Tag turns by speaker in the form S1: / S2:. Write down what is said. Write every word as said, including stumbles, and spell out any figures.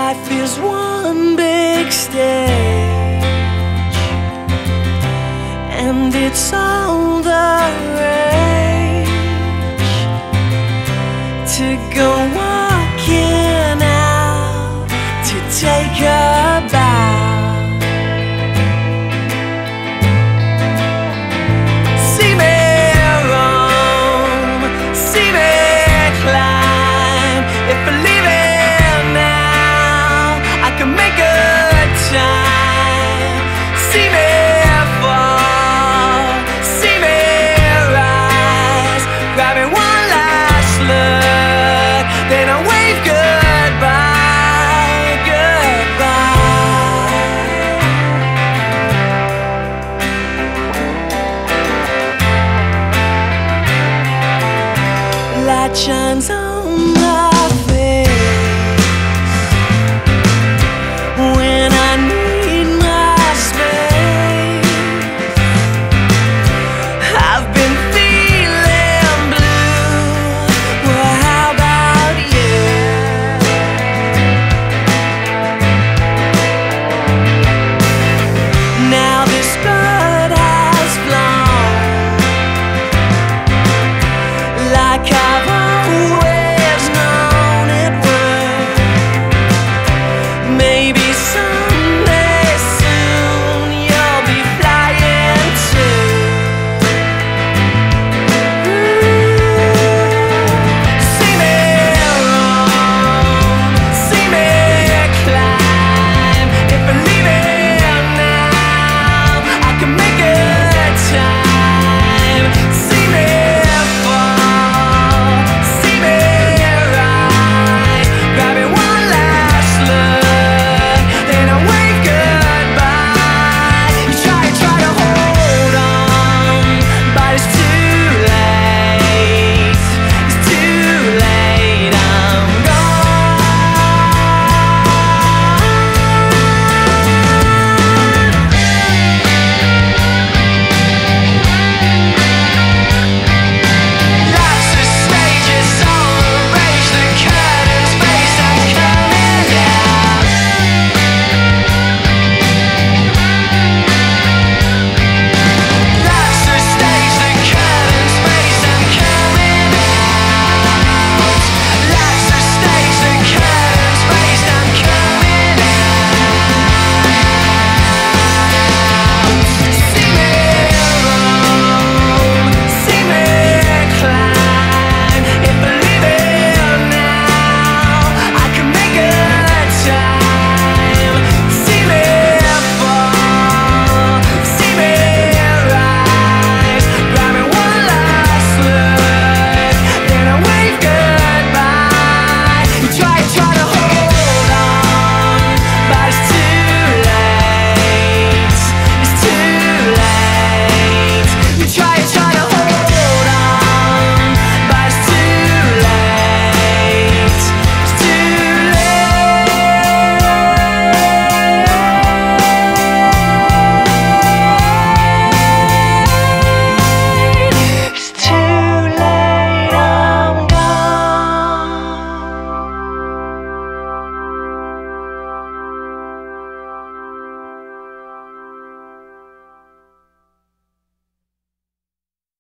S1: Life is one big stage, and it's all the rage to go walking out to take a bow. See me roam, see me climb. If I leave it now, I can make good time. See me fall, see me rise, grabbing one last look, then I wave goodbye, goodbye. Light shines on